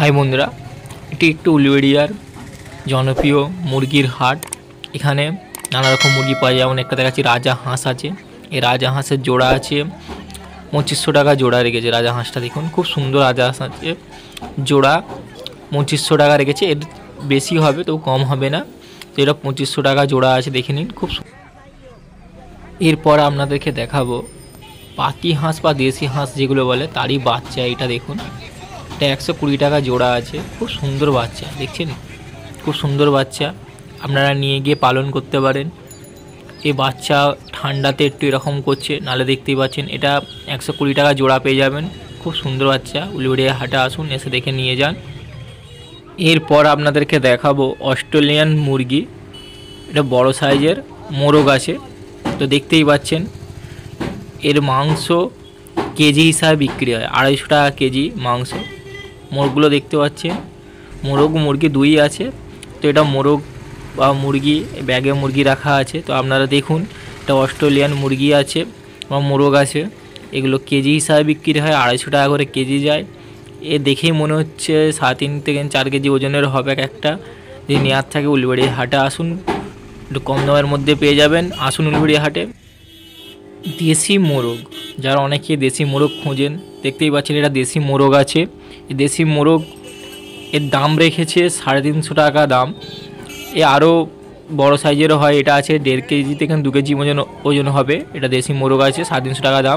High বন্ধুরা, এটি একটু উলুবেড়িয়ার জনপ্রিয় মুরগির হাট। এখানে নানা রকম মুরগি পাওয়া যায়। যেমন একটা দেখাচ্ছি রাজা হাঁস আছে। এই রাজা হাঁসের জোড়া আছে 2500 টাকা জোড়া রেখেছে। রাজা হাঁসটা দেখুন, খুব সুন্দর রাজা হাঁস আছে। জোড়া 2500 টাকা রেখেছে। এর বেশি হবে তো কম হবে না, তো এটা 2500 টাকা জোড়া আছে, দেখে নিন। খুব এরপর আপনাদেরকে দেখাবো পাতি হাঁস বা দেশি হাঁস যেগুলো বলে, তারই বাচ্চা। এটা দেখুন, এটা 120 টাকা জোড়া আছে। খুব সুন্দর বাচ্চা, দেখছেন? খুব সুন্দর বাচ্চা, আপনারা নিয়ে গিয়ে পালন করতে পারেন। এই বাচ্চা ঠান্ডাতে একটু এরকম করছে, নালে দেখতেই পাচ্ছেন। এটা 120 টাকা জোড়া পেয়ে যাবেন। খুব সুন্দর বাচ্চা। উলুবেড়িয়া হাটে আসুন, এসে দেখে নিয়ে যান। এরপর আপনাদেরকে দেখাবো অস্ট্রেলিয়ান মুরগি। এটা বড় সাইজের মোরগ আছে, তো দেখতেই পাচ্ছেন। এর মাংস কেজি হিসাবে বিক্রি হয়, 250 টাকা কেজি মাংস। মোরগগুলো দেখতে পাচ্ছেন, মোরগ মুরগি দুই আছে। তো এটা মোরগ বা মুরগি, ব্যাগে মুরগি রাখা আছে। তো আপনারা দেখুন, এটা অস্ট্রেলিয়ান মুরগি আছে বা মোরগ আছে। এগুলো কেজি হিসাবে বিক্রি হয়, 250 টাকা করে কেজি যায়। এ দেখেই মনে হচ্ছে 3.5 থেকে 4 কেজি ওজনের হবে একটা। যদি নেওয়ার থাকে উলুবেড়িয়া হাটে আসুন, একটু কম দামের মধ্যে পেয়ে যাবেন। আসুন উলুবেড়িয়া হাটে। দেশি মোরগ, যারা অনেকে দেশি মোরগ খোঁজেন, দেখতেই পাচ্ছেন এটা দেশি মোরগ আছে। এই দেশি মোরগ এর দাম রেখেছে 350 টাকা দাম। এ আরও বড় সাইজেরও হয়, এটা আছে 1.5 কেজি থেকে 2 কেজি ওজন হবে। এটা দেশি মোরগ আছে, 350 টাকা দাম।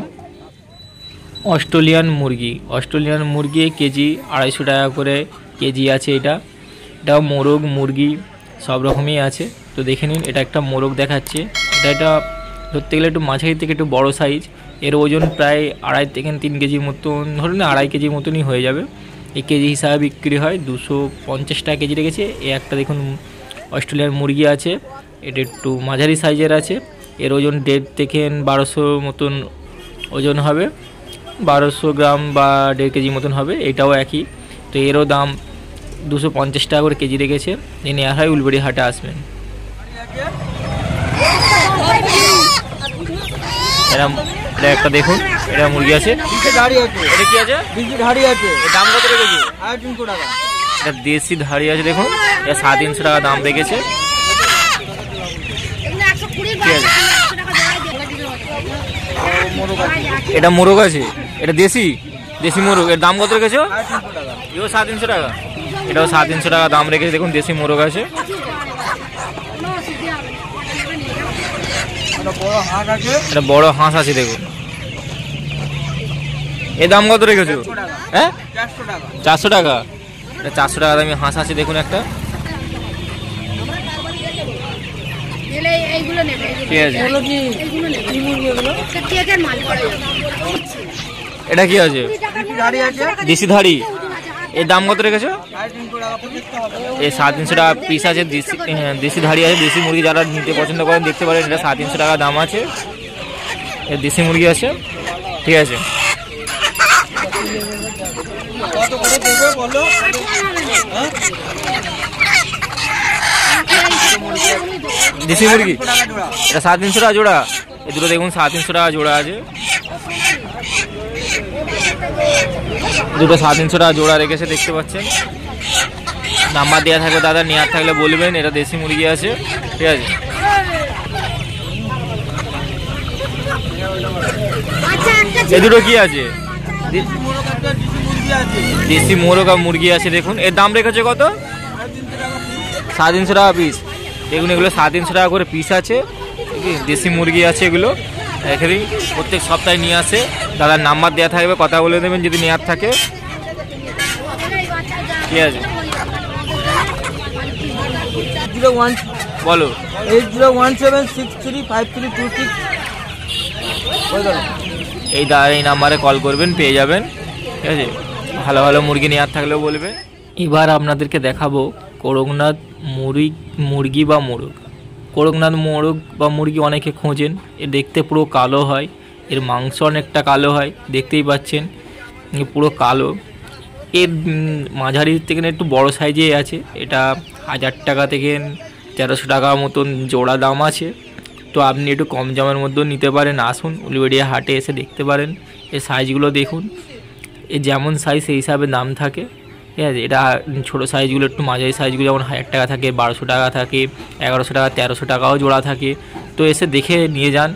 অস্ট্রেলিয়ান মুরগি কেজি 250 টাকা করে কেজি আছে। এটাও মোরগ মুরগি সব রকমই আছে। তো দেখে নিন, এটা একটা মোরগ দেখাচ্ছে। এটা ধরতে গেলে একটু মাঝারি থেকে একটু বড় সাইজ। এর ওজন প্রায় 2.5 থেকে 3 কেজির মতন, ধরুন 2.5 কেজির মতনই হয়ে যাবে। এই কেজি হিসাবে বিক্রি হয়, 250 টাকা কেজি রেখেছে। এই একটা দেখুন অস্ট্রেলিয়ান মুরগি আছে, এটা একটু মাঝারি সাইজের আছে। এর ওজন 1.5 থেকে 1200 মতন ওজন হবে, 1200 গ্রাম বা 1.5 কেজি মতন হবে। এটাও একই। তো এরও দাম 250 টাকা করে কেজি রেখেছে। এই নেওয়া হয় উলুবেড়িয়া হাটে আসবেন। এটা একটা দেখুন, এটা মুরগি আছে। এটা কি আছে? দাম কত রেখেছে? 350 টাকা। এটা দেশি ধাড়ি আছে, দেখুন। এটা 350 টাকা দাম রেখেছে। এটা মোরগ আছে, এটা দেশি মোরগ। এর দাম কত রেখেছো? এও 350 টাকা। এটাও 350 টাকা দাম রেখেছে। দেখুন দেশি মোরগ আছে। এটা বড় হাঁস আছে, দেখুন। এর দাম কত রেখেছো? হ্যাঁ, 400 টাকা। এটা 400 টাকা দামি হাঁস আছে, দেখুন একটা। ঠিক আছে। এটা কি আছে? দেশি ধাড়ি। এর দাম কত রেখেছো? এই 350 টাকা পিস আছে। দেশি ধাড়ি আছে। দেশি মুরগি যারা নিতে পছন্দ করেন দেখতে পারেন। এটা 350 টাকা দাম আছে। এর দেশি মুরগি আছে, ঠিক আছে। দেশি মুরগি এটা 350 টাকা জোড়া। এই দুটো দেখুন 350 টাকা জোড়া আছে। দুটো 350 টাকা জোড়া রেখেছে, দেখতে পাচ্ছেন। নাম্বার দেওয়া থাকবে, দাদা নেওয়ার থাকলে বলবেন। এটা দেশি মুরগি আছে, ঠিক আছে। এই দুটো কি আছে? দেশি মোরগ আর মুরগি আছে, দেখুন। এর দাম রেখেছে কত? 350 টাকা পিস। দেখুন, এগুলো 350 টাকা করে পিস আছে। দেশি মুরগি আছে এগুলো। এখানে প্রত্যেক সপ্তাহে নিয়ে আসে। দাদার নাম্বার দেওয়া থাকবে, কথা বলে দেবেন যদি নেওয়ার থাকে, ঠিক আছে। বলো। 8017635326। এই নাম্বারে কল করবেন, পেয়ে যাবেন, ঠিক আছে। ভালো ভালো মুরগি নেওয়ার থাকলেও বলবে। এবার আপনাদেরকে দেখাবো করকনাথ মুরগি বা মোরগ। করকনাথ মোরগ বা মুরগি অনেকে খোঁজেন। এর দেখতে পুরো কালো হয়, এর মাংস অনেকটা কালো হয়, দেখতেই পাচ্ছেন পুরো কালো। এর মাঝারি থেকে একটু বড় সাইজে আছে। এটা 1000 টাকা থেকে 1300 টাকা মতন জোড়া দাম আছে। তো আপনি একটু কম দামের মধ্যেও নিতে পারেন। আসুন উলুবেড়িয়া হাটে এসে দেখতে পারেন। এই সাইজগুলো দেখুন, এ যেমন সাইজ সেই হিসাবে দাম থাকে। ঠিক আছে। এটা ছোটো সাইজগুলো, একটু মাঝারি সাইজগুলো যেমন 1000 টাকা থাকে, 1200 টাকা থাকে, 1100 টাকা, 1300 টাকাও জোড়া থাকে। তো এসে দেখে নিয়ে যান।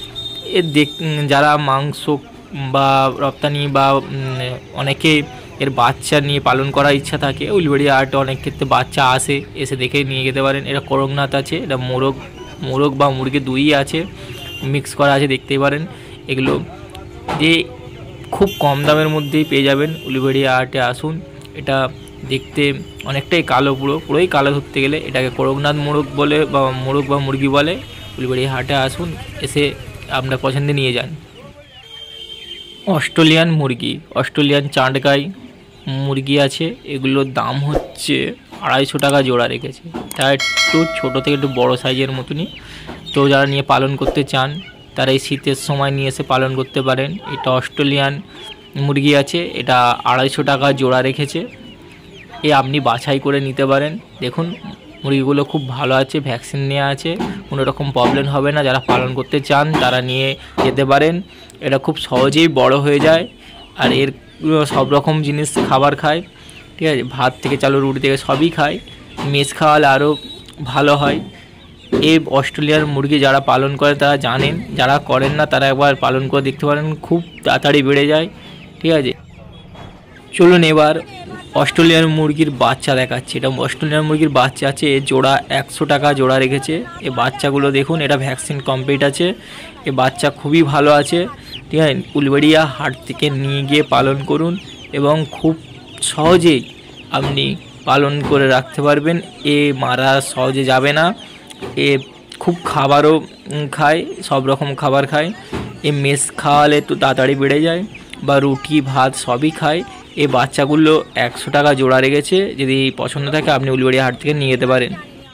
যারা মাংস বা রপ্তানি বা অনেকে এর বাচ্চা নিয়ে পালন করার ইচ্ছা থাকে, উলুবেড়ি হাটে অনেক ক্ষেত্রে বাচ্চা আসে, এসে দেখে নিয়ে যেতে পারেন। এটা করকনাথ আছে, এটা মোরগ বা মুরগি দুই আছে, মিক্স করা আছে, দেখতেই পারেন। এগুলো যে খুব কম দামের মধ্যেই পেয়ে যাবেন। উলুবেড়ি হাটে আসুন। এটা দেখতে অনেকটাই কালো, পুরোই কালো ধরতে গেলে। এটাকে করকনাথ মোরগ বলে বা মোরগ বা মুরগি বলে। উলুবেড়ি হাটে আসুন, এসে আপনার পছন্দে নিয়ে যান। অস্ট্রেলিয়ান মুরগি, অস্ট্রেলিয়ান চাঁদগাই মুরগি আছে। এগুলোর দাম হচ্ছে 250 টাকা জোড়া রেখেছে। তা একটু ছোটো থেকে একটু বড়ো সাইজের মতনই। তো যারা নিয়ে পালন করতে চান তারা এই শীতের সময় নিয়ে এসে পালন করতে পারেন। এটা অস্ট্রেলিয়ান মুরগি আছে, এটা 250 টাকা জোড়া রেখেছে। আপনি বাছাই করে নিতে পারেন। দেখুন মুরগিগুলো খুব ভালো আছে, ভ্যাকসিন নেওয়া আছে, কোনো রকম প্রবলেম হবে না। যারা পালন করতে চান তারা নিয়ে যেতে পারেন। এটা খুব সহজেই বড় হয়ে যায়, আর এর সব রকম জিনিস খাবার খায়, ঠিক আছে। ভাত থেকে চালু, রুটি থেকে সবই খায়। মেষ খাওয়ালে আরও ভালো হয়। এই অস্ট্রেলিয়ার মুরগি যারা পালন করে তারা জানেন, যারা করেন না তারা একবার পালন করে দেখতে পারেন, খুব তাড়াতাড়ি বেড়ে যায়, ঠিক আছে। চলুন এবার অস্ট্রেলিয়ান মুরগির বাচ্চা দেখাচ্ছি। এটা অস্ট্রেলিয়ান মুরগির বাচ্চা আছে, এর জোড়া 100 টাকা জোড়া রেখেছে। এই বাচ্চাগুলো দেখুন, এটা ভ্যাকসিন কমপ্লিট আছে। এই বাচ্চা খুবই ভালো আছে, ঠিক আছে। উলুবেড়িয়া হাট থেকে নিয়ে গিয়ে পালন করুন এবং খুব সহজেই আপনি পালন করে রাখতে পারবেন। মারা সহজে যাবে না। খুব খাবারও খায়, সব রকম খাবার খায়। মেষ খাওয়ালে একটু তাড়াতাড়ি বেড়ে যায়, বা রুটি ভাত সবই খায়। এই বাচ্চাগুলো 100 টাকা জোড়া রেখেছে। যদি পছন্দ থাকে আপনি উলুবেড়িয়া হাট থেকে নিয়ে যেতে পারেন।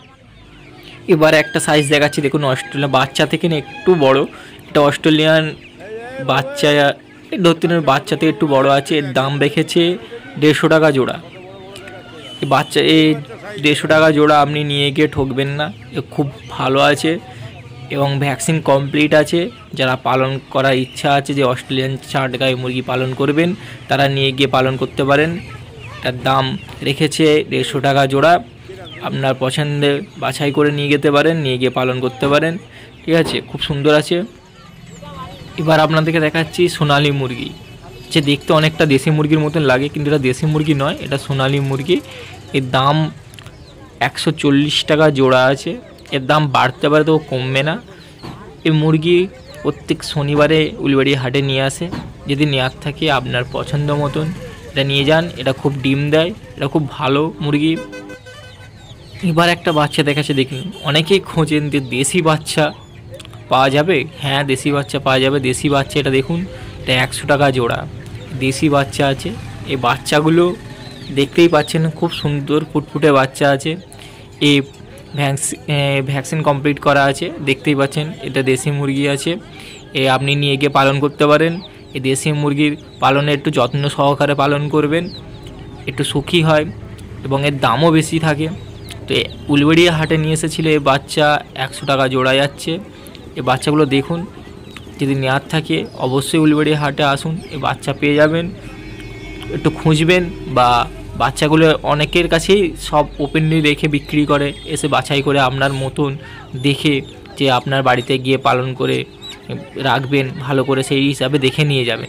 এবার একটা সাইজ দেখাচ্ছি, দেখুন অস্ট্রেলিয়ান বাচ্চা থেকে একটু বড়। এটা অস্ট্রেলিয়ান বাচ্চা, ধরতে বাচ্চা থেকে একটু বড় আছে। এর দাম রেখেছে 150 টাকা জোড়া। এই 150 টাকা জোড়া আপনি নিয়ে গিয়ে ঠকবেন না। খুব ভালো আছে এবং ভ্যাকসিন কমপ্লিট আছে। যারা পালন করার ইচ্ছা আছে, যে অস্ট্রেলিয়ান চাঁদগাই মুরগি পালন করবেন, তারা নিয়ে গিয়ে পালন করতে পারেন। তার দাম রেখেছে 150 টাকা জোড়া। আপনার পছন্দে বাছাই করে নিয়ে যেতে পারেন, নিয়ে গিয়ে পালন করতে পারেন, ঠিক আছে। খুব সুন্দর আছে। এবার আপনাদেরকে দেখাচ্ছি সোনালি মুরগি, যে দেখতে অনেকটা দেশি মুরগির মতন লাগে, কিন্তু এটা দেশি মুরগি নয়, এটা সোনালি মুরগি। এর দাম 140 টাকা জোড়া আছে। এর দাম বাড়তে পারে, তো কমবে না। এই মুরগি প্রত্যেক শনিবারে উলুবেড়িয়া হাটে নিয়ে আসে। যদি নেওয়ার থাকে আপনার পছন্দ মতন এটা নিয়ে যান। এটা খুব ডিম দেয়, এটা খুব ভালো মুরগি। এবার একটা বাচ্চা দেখাচ্ছে, দেখুন অনেকেই খোঁজেন যে দেশি বাচ্চা পাওয়া যাবে। হ্যাঁ, দেশি বাচ্চা পাওয়া যাবে। দেশি বাচ্চা এটা দেখুন, এটা 100 টাকা জোড়া দেশি বাচ্চা আছে। এই বাচ্চাগুলো দেখতেই পাচ্ছেন, খুব সুন্দর ফুটফুটে বাচ্চা আছে। এই ভ্যাকসিন কমপ্লিট করা আছে, দেখতেই পাচ্ছেন। এটা দেশি মুরগি আছে, আপনি নিয়ে গিয়ে পালন করতে পারেন। এই দেশি মুরগির পালনে একটু যত্ন সহকারে পালন করবেন, একটু সুখী হয় এবং এর দামও বেশি থাকে। তো উলুবেড়িয়া হাটে নিয়ে এসেছিল এই বাচ্চা 100 টাকা জোড়া যাচ্ছে। এই বাচ্চাগুলো দেখুন, যদি নেওয়ার থাকে অবশ্যই উলুবেড়িয়া হাটে আসুন, এই বাচ্চা পেয়ে যাবেন। একটু খুঁজবেন, বা বাচ্চাগুলো অনেকের কাছেই সব ওপেনলি রেখে বিক্রি করে। এসে বাছাই করে আপনার মতন দেখে, যে আপনার বাড়িতে গিয়ে পালন করে রাখবেন ভালো করে, সেই হিসাবে দেখে নিয়ে যাবেন।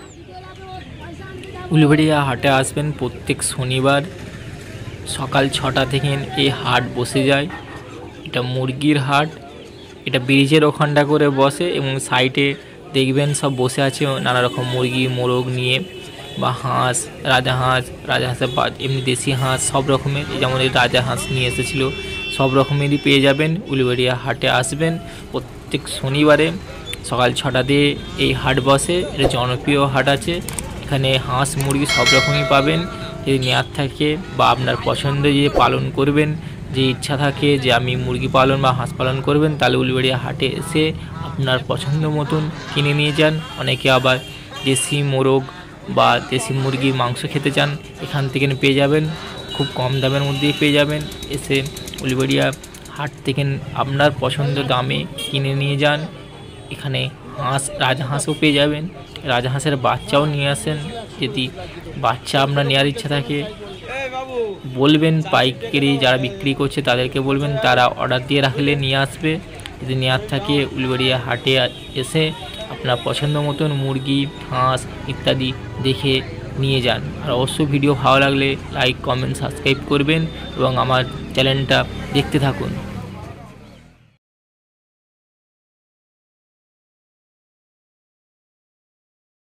উলুবেড়িয়া হাটে আসবেন প্রত্যেক শনিবার সকাল 6টা থেকে এই হাট বসে যায়। এটা মুরগির হাট। এটা ব্রিজের ওখানটা করে বসে, এবং সাইডে দেখবেন সব বসে আছে নানা রকম মুরগি মোরগ নিয়ে, বা হাঁস, রাজাহাঁসের এমনি দেশি হাঁস সব রকমের। যেমন এই রাজাহাঁস নিয়ে এসেছিলো, সব রকমেরই পেয়ে যাবেন। উলুবেড়িয়া হাটে আসবেন প্রত্যেক শনিবারে সকাল 6টাতে এই হাট বসে। এটা জনপ্রিয় হাট আছে, এখানে হাঁস মুরগি সব রকমই পাবেন। যদি নেওয়ার থাকে বা আপনার পছন্দ যে পালন করবেন, যে ইচ্ছা থাকে যে আমি মুরগি পালন বা হাঁস পালন করবেন, তাহলে উলুবেড়িয়া হাটে এসে আপনার পছন্দ মতন কিনে নিয়ে যান। অনেকে আবার দেশি মোরগ বা দেশি মুরগির মাংস খেতে চান, এখান থেকে পেয়ে যাবেন। খুব কম দামের মধ্যেই পেয়ে যাবেন। এসে উলুবেড়িয়া হাট থেকে আপনার পছন্দ দামে কিনে নিয়ে যান। এখানে রাজহাঁসও পেয়ে যাবেন। রাজহাঁসের বাচ্চাও নিয়ে আসেন, যদি বাচ্চা আপনার নেওয়ার ইচ্ছা থাকে বলবেন পাইকারি যারা বিক্রি করছে তাদেরকে বলবেন তারা অর্ডার দিয়ে রাখলে নিয়ে আসবে। যদি নেওয়ার থাকে উলুবেড়িয়া হাটে এসে আপনার পছন্দ মতন মুরগি, হাঁস ইত্যাদি দেখে নিয়ে যান। আর অবশ্যই ভিডিও ভালো লাগলে লাইক, কমেন্ট, সাবস্ক্রাইব করবেন এবং আমার চ্যানেলটা দেখতে থাকুন।